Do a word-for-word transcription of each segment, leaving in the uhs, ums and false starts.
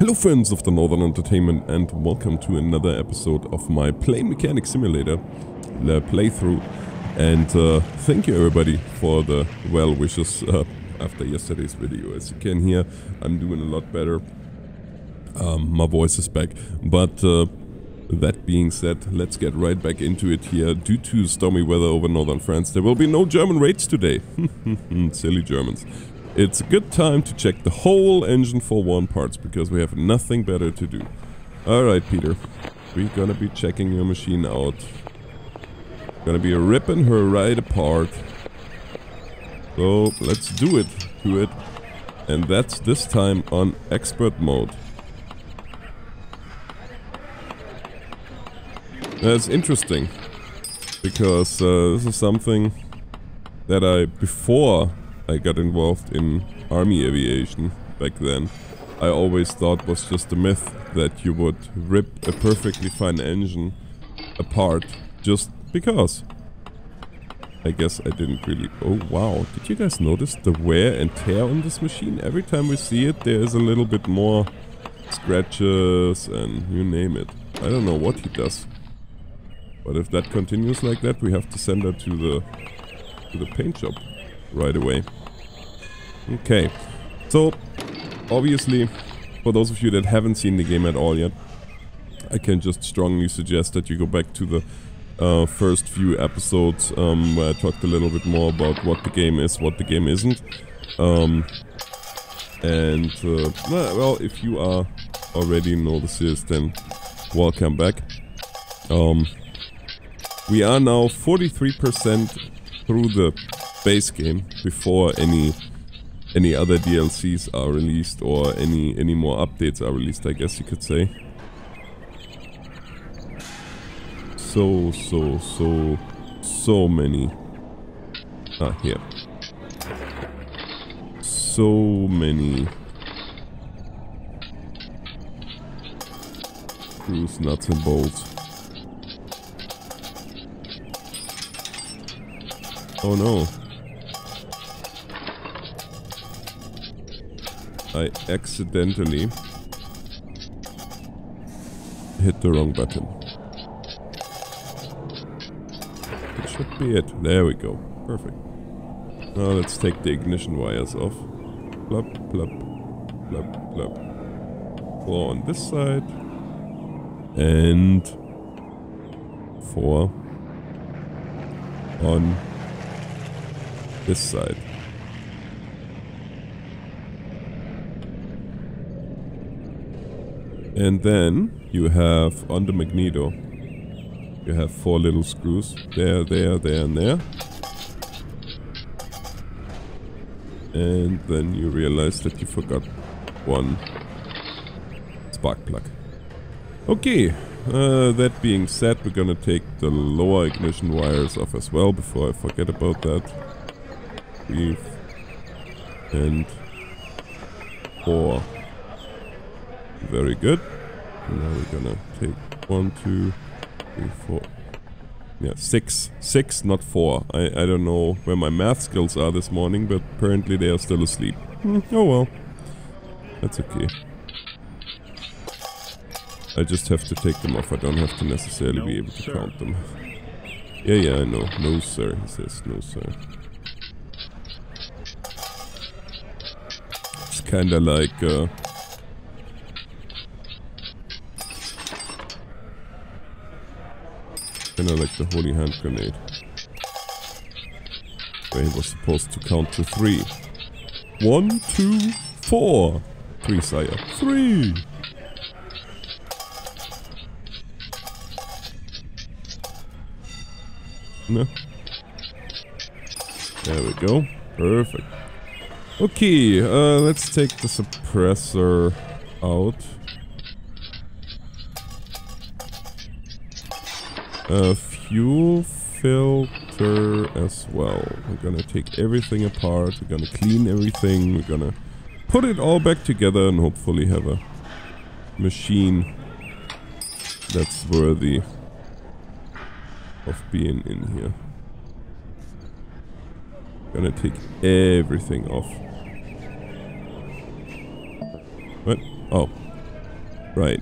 Hello friends of the Northern Entertainment and welcome to another episode of my Plane Mechanic Simulator uh, playthrough. And uh, thank you everybody for the well wishes uh, after yesterday's video. As you can hear, I'm doing a lot better. Um, my voice is back. But uh, that being said, let's get right back into it here. Due to stormy weather over northern France, there will be no German raids today. Silly Germans. It's a good time to check the whole engine for one parts, because we have nothing better to do. Alright, Peter. We're gonna be checking your machine out. Gonna be ripping her right apart. So, let's do it to it. And that's this time on expert mode. That's interesting. Because uh, this is something that I, before I got involved in army aviation back then, I always thought was just a myth that you would rip a perfectly fine engine apart just because. I guess I didn't really... Oh wow, did you guys notice the wear and tear on this machine? Every time we see it there is a little bit more scratches and you name it. I don't know what he does. But if that continues like that, we have to send her to the, to the paint shop right away. Okay, so obviously for those of you that haven't seen the game at all yet, I can just strongly suggest that you go back to the uh, first few episodes um, where I talked a little bit more about what the game is, what the game isn't. Um, and uh, well, if you are already know the series, then welcome back. Um, we are now forty-three percent through the base game before any any other D L Cs are released or any any more updates are released, I guess you could say. So so so so many ah here so many screws, nuts and bolts. Oh no. I accidentally hit the wrong button. It should be it. There we go. Perfect. Now let's take the ignition wires off. Plop, plop, plop, plop. Four on this side. And four on this side. And then you have on the magneto, you have four little screws. There, there, there, and there. And then you realize that you forgot one spark plug. Okay, uh, that being said, we're gonna take the lower ignition wires off as well before I forget about that. Three and four. Very good. And now we're gonna take one, two, three, four. Yeah, six. Six, not four. I, I don't know where my math skills are this morning, but apparently they are still asleep. Hmm, oh well. That's okay. I just have to take them off. I don't have to necessarily be able to count them. Yeah, yeah, I know. No, sir. He says, no, sir. It's kinda like, uh... kinda like the holy hand grenade. Where he was supposed to count to three. One, two, four! Three, sire. Three! No. There we go. Perfect. Okay, uh, let's take the suppressor out. Uh, fuel filter as well. We're gonna take everything apart. We're gonna clean everything. We're gonna put it all back together and hopefully have a machine that's worthy of being in here. Gonna take everything off. What? Oh. Right.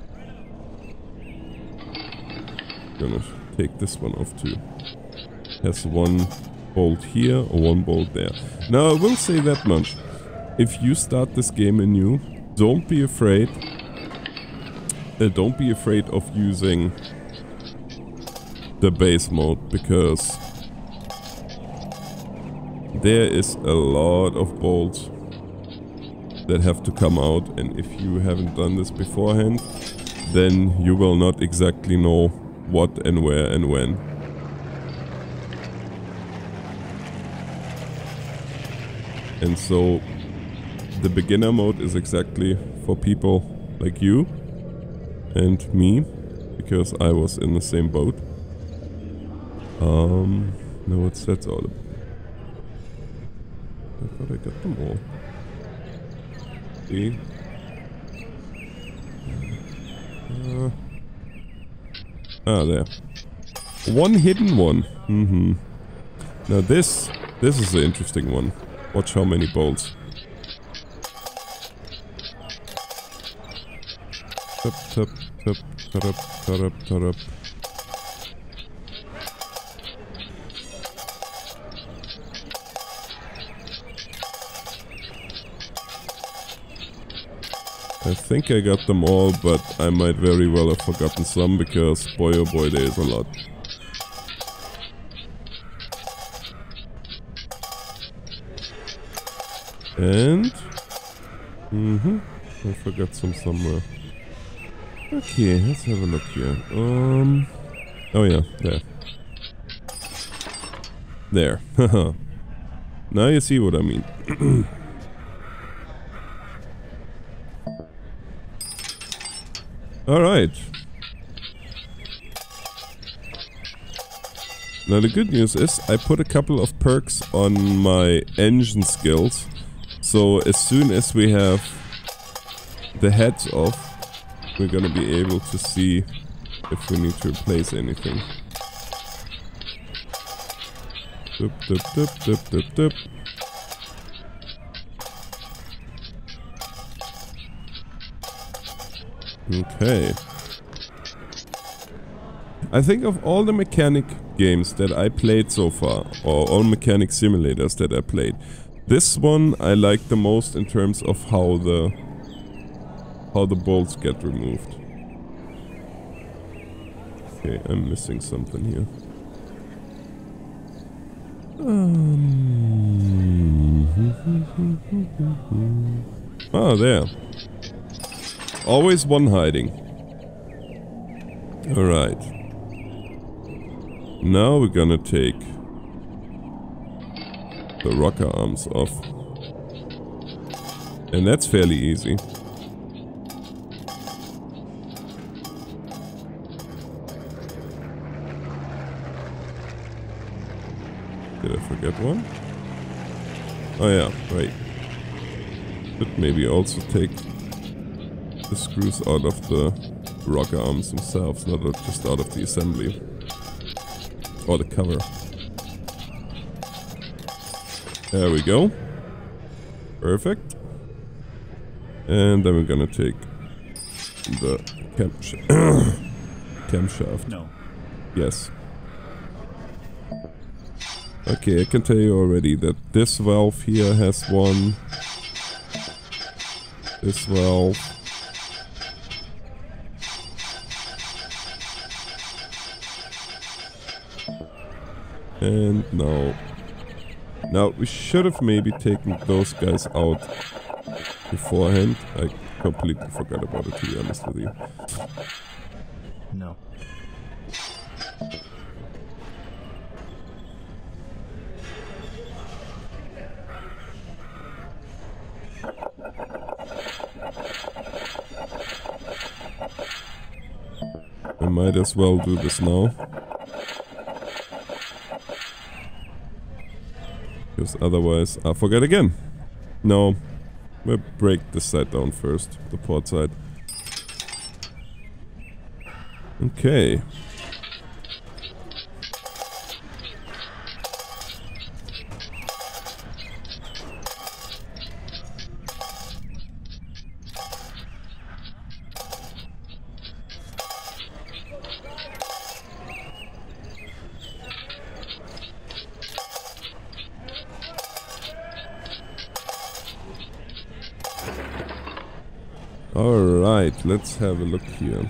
Gonna take this one off too. Has one bolt here or one bolt there. Now I will say that much. If you start this game anew, don't be afraid. Uh, don't be afraid of using the base mode, because there is a lot of bolts that have to come out, and if you haven't done this beforehand, then you will not exactly know what and where and when. And so the beginner mode is exactly for people like you and me, because I was in the same boat. Um, no, what's that all about? I thought I got them all. See? Uh, ah, there. One hidden one. Mm-hmm. Now this, this is the interesting one. Watch how many bolts. Tup, tup, tup, tup, tup, tup. I think I got them all, but I might very well have forgotten some, because boy oh boy, there is a lot. And... Mm-hmm. I forgot some somewhere. Okay, let's have a look here. Um... Oh yeah, there. There. Haha. Now you see what I mean. Alright. Now the good news is I put a couple of perks on my engine skills. So as soon as we have the heads off, we're gonna be able to see if we need to replace anything. Dup, dup, dup, dup, dup, dup. Okay. I think of all the mechanic games that I played so far, or all mechanic simulators that I played, this one I like the most in terms of how the how the bolts get removed. Okay, I'm missing something here. Um, ah, there. Always one hiding. Alright. Now we're gonna take the rocker arms off. And that's fairly easy. Did I forget one? Oh yeah, right. But maybe also take the screws out of the rocker arms themselves, not just out of the assembly. Or the cover. There we go. Perfect. And then we're gonna take the camsh camshaft. No. Yes. Okay, I can tell you already that this valve here has one. This valve. And now, now we should have maybe taken those guys out beforehand. I completely forgot about it, to be honest with you. No. I might as well do this now. Because otherwise I'll forget again. No. We'll break this side down first. The port side. Okay. Alright, let's have a look here.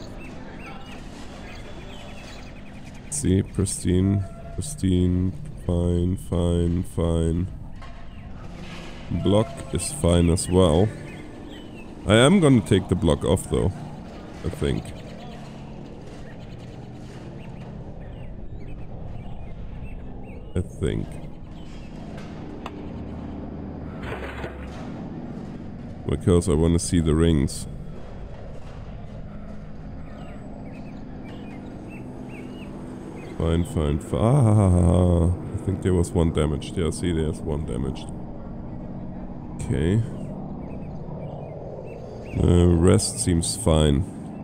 Let's see, pristine, pristine, fine, fine, fine. Block is fine as well. I am gonna take the block off though, I think. I think. Because I want to see the rings. Fine, fine, fine. Ah, I think there was one damaged. Yeah, see, there's one damaged. Okay. The rest seems fine.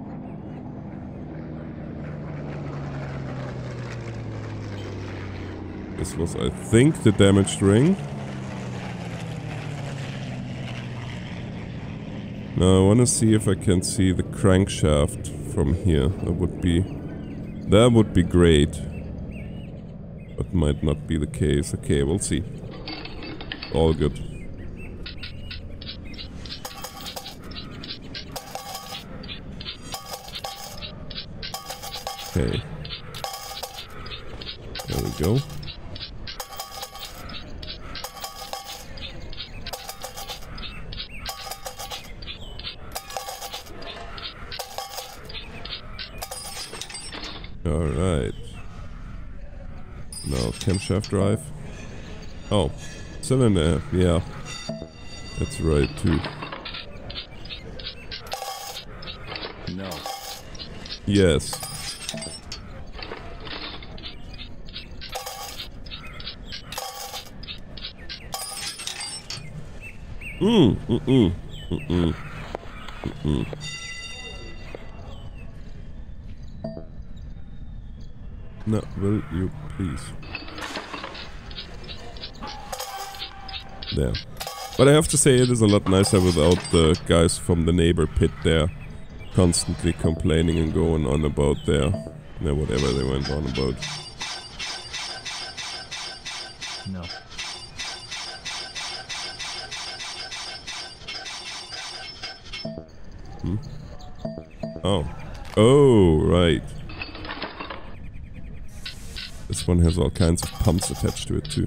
This was, I think, the damaged ring. Now I want to see if I can see the crankshaft from here. That would be... That would be great. But might not be the case. Okay, we'll see. All good. Okay. There we go. Alright. Now, camshaft drive. Oh, cylinder, yeah. That's right, too. No. Yes. Mm, mm-mm, mm-mm, mm-mm. No, will you please? There. But I have to say it is a lot nicer without the guys from the neighbor pit there constantly complaining and going on about their, you know, whatever they went on about. No. Hmm? Oh. Oh, right. This one has all kinds of pumps attached to it too.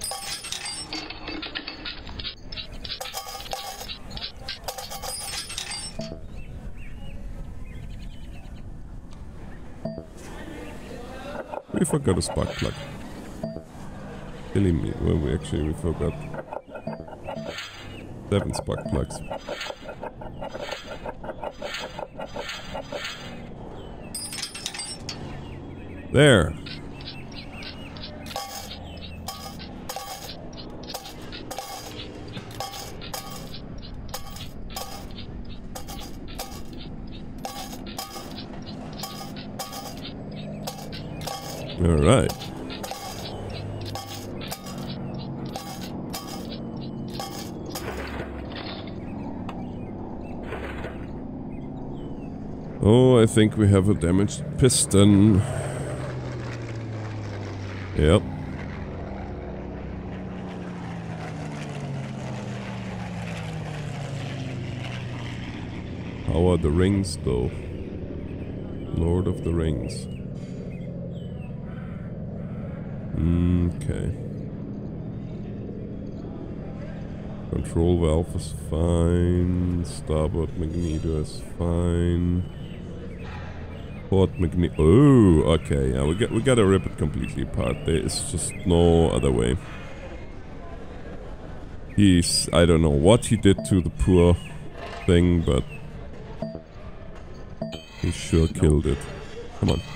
We forgot a spark plug. Killing me. Well, we actually we forgot seven spark plugs. There. All right. Oh, I think we have a damaged piston. Yep. How are the rings, though? Lord of the Rings. Okay. Control valve is fine. Starboard magneto is fine. Port magneto. Oh, okay. Yeah, we got we gotta rip it completely apart. There is just no other way. He's I don't know what he did to the poor thing, but he sure killed it. Come on.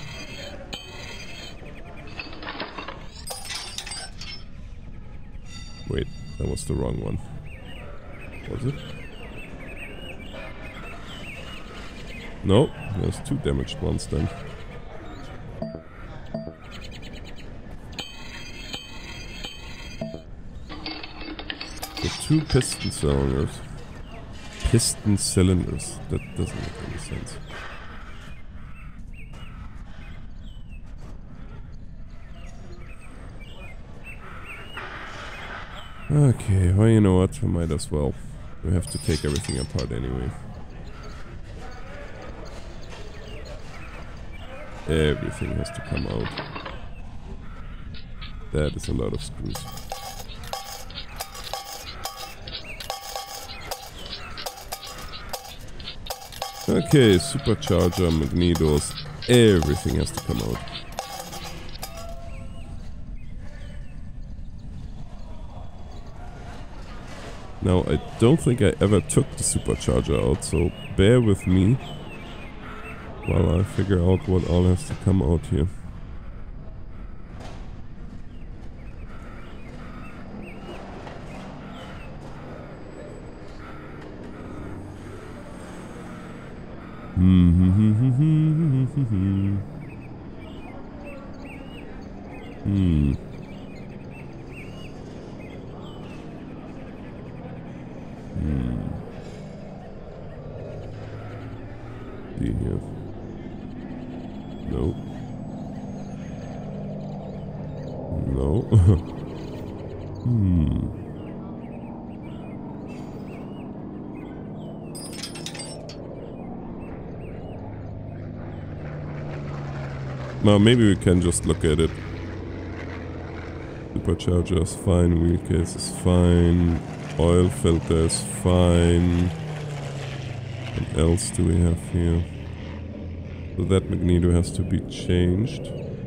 Wait, that was the wrong one. Was it? No, there's two damaged ones then. The two piston cylinders. Piston cylinders. That doesn't make any sense. Okay, well, you know what? We might as well. We have to take everything apart anyway. Everything has to come out. That is a lot of screws. Okay, supercharger, magnetos, everything has to come out. Now, I don't think I ever took the supercharger out, so bear with me while I figure out what all has to come out here. Hmm. Hmm. Hmm. See here. No. No. Hmm. Well, maybe we can just look at it. Supercharger is fine, wheel case is fine, oil filter is fine. What else do we have here? So that magneto has to be changed.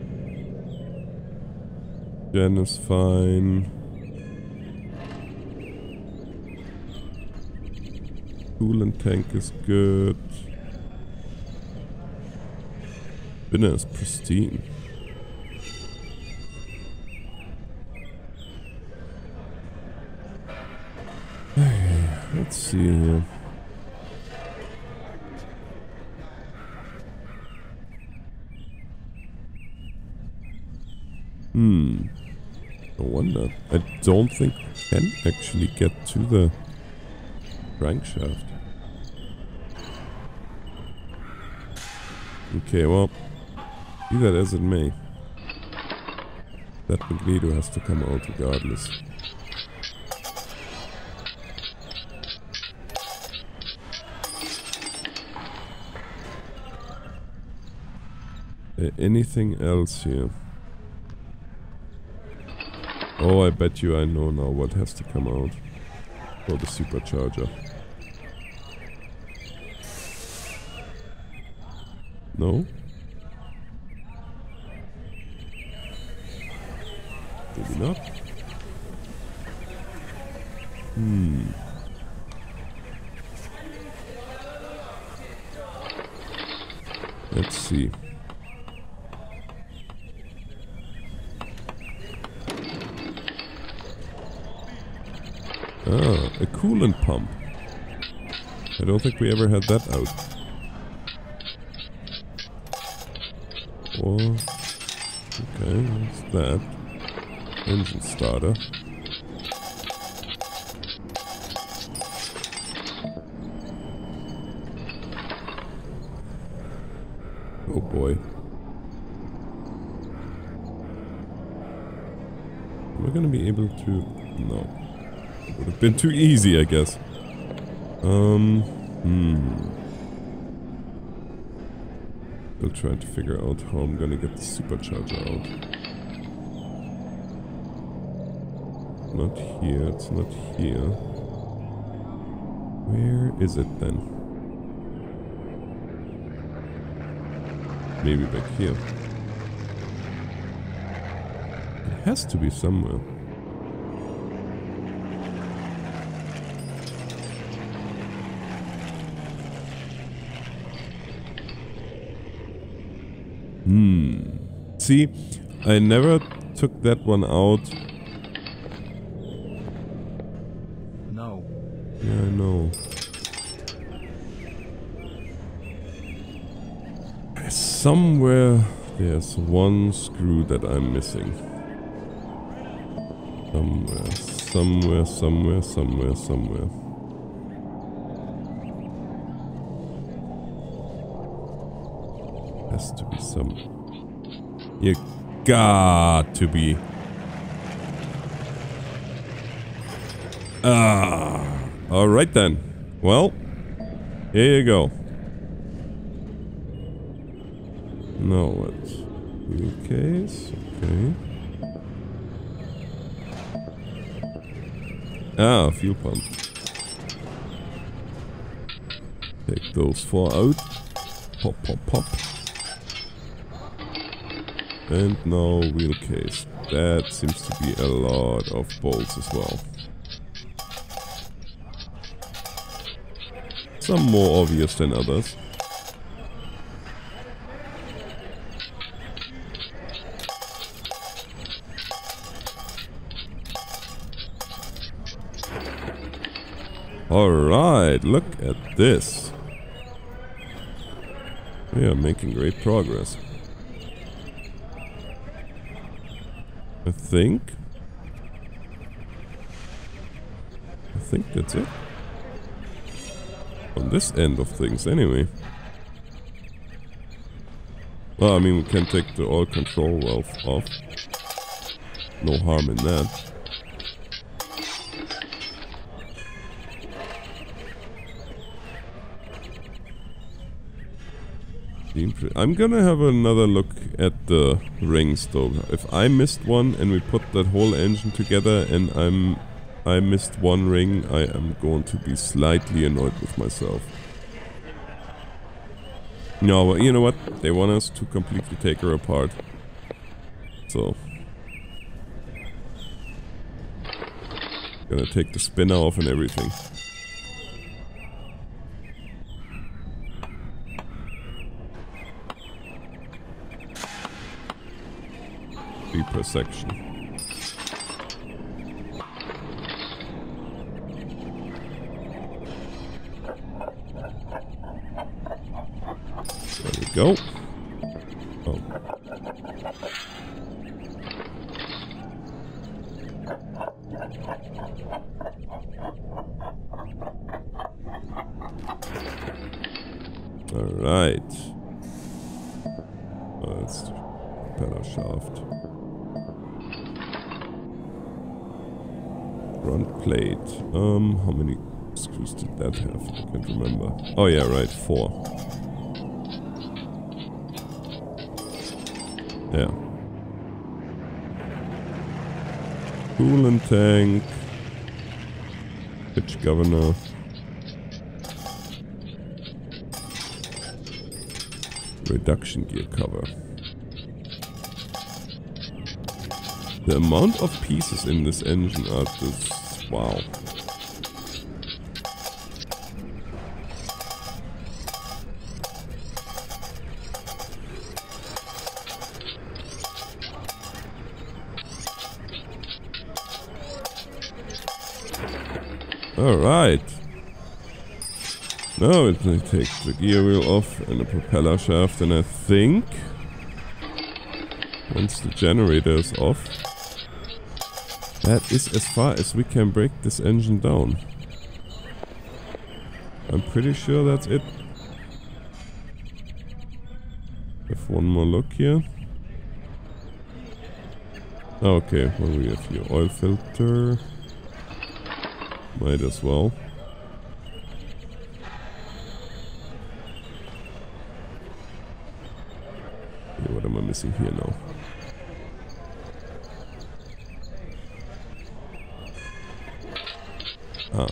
Gen is fine. Coolant tank is good. Spinner is pristine. Let's see here. Hmm. No wonder. I don't think we can actually get to the crankshaft. Okay, well, be that as it may. That magneto has to come out regardless. Uh, anything else here? Oh, I bet you I know now what has to come out for the supercharger. No? Maybe not. Hmm. Let's see. Ah, a coolant pump. I don't think we ever had that out. Or... okay, what's that? Engine starter. Oh boy. Am I gonna be able to... no. It would have been too easy, I guess. Um, hmm. Still trying to figure out how I'm gonna get the supercharger out. Not here, it's not here. Where is it then? Maybe back here. It has to be somewhere. Hmm. See, I never took that one out. No. Yeah, I know. Somewhere there's one screw that I'm missing. Somewhere, somewhere, somewhere, somewhere, somewhere. Has to be some... you got to be... ah, alright then. Well, here you go. Now what? Wheel case, okay. Ah, fuel pump. Take those four out. Pop, pop, pop. And now wheel case. That seems to be a lot of bolts as well. Some more obvious than others. Alright, look at this. We are making great progress. I think... I think that's it. On this end of things, anyway. Well, I mean, we can take the oil control valve off. No harm in that. I'm gonna have another look at the rings though. If I missed one and we put that whole engine together and I'm I missed one ring, I am going to be slightly annoyed with myself. No, but you know what? They want us to completely take her apart. So gonna take the spinner off and everything. Per section. There we go. Oh. All right. Oh, that's the propeller shaft. Front plate. Um, how many screws did that have? I can't remember. Oh yeah, right, four. Yeah. Coolant tank. Pitch governor. Reduction gear cover. The amount of pieces in this engine are just... wow. Alright. Now it will take the gear wheel off and the propeller shaft, and I think once the generator is off, that is as far as we can break this engine down. I'm pretty sure that's it. Have one more look here. Okay, well we have here oil filter. Might as well. Okay, what am I missing here now? Ah.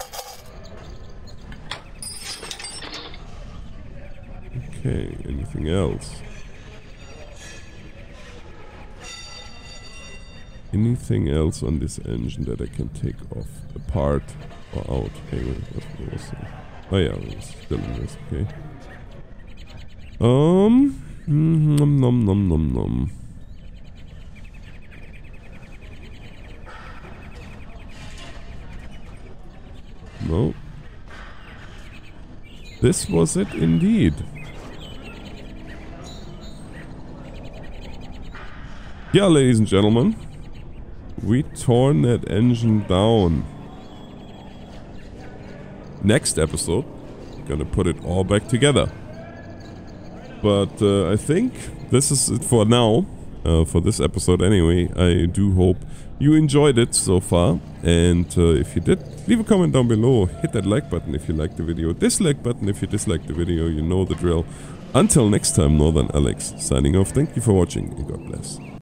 Okay, anything else? Anything else on this engine that I can take off, apart or out? Hey, wait, what was that? Oh yeah, it was still in this, okay. Um, nom nom nom nom nom. No. This was it indeed. Yeah, ladies and gentlemen. We torn that engine down. Next episode, gonna put it all back together. But uh, I think this is it for now. Uh, for this episode anyway. I do hope you enjoyed it so far. And uh, if you did, leave a comment down below. Hit that like button if you liked the video. Dislike button if you disliked the video. You know the drill. Until next time, Northern Alex signing off. Thank you for watching and God bless.